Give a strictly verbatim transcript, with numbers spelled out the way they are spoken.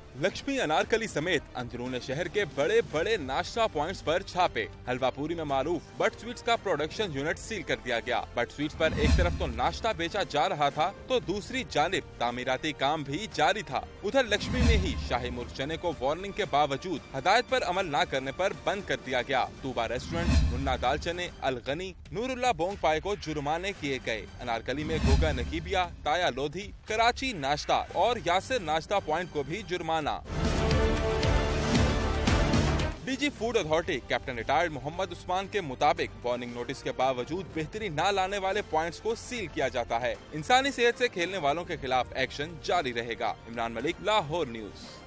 लक्ष्मी अनारकली समेत अंदरूनी शहर के बड़े बड़े नाश्ता पॉइंट्स पर छापे। हलवापुरी में मारूफ बट स्वीट्स का प्रोडक्शन यूनिट सील कर दिया गया। बट स्वीट्स पर एक तरफ तो नाश्ता बेचा जा रहा था तो दूसरी जानिब तामीराती काम भी जारी था। उधर लक्ष्मी में ही शाही मुर्ग चने को वार्निंग के बावजूद हदायत पर अमल न करने पर बंद कर दिया गया। तूबा रेस्टोरेंट, मुन्ना दाल चने, अलगनी, नूरुल्ला बोंग पाए को जुर्माने किए गए। अनारकली में गोगा नकीबिया, ताया लोधी, कराची नाश्ता और यासिर नाश्ता पॉइंट को भी जुर्माना। DG food authority captain retired Mohammad Usman के मुताबिक वार्निंग नोटिस के बावजूद बेहतरी न लाने वाले पॉइंट्स को सील किया जाता है। इंसानी सेहत से खेलने वालों के खिलाफ एक्शन जारी रहेगा। इमरान मलिक, लाहौर न्यूज।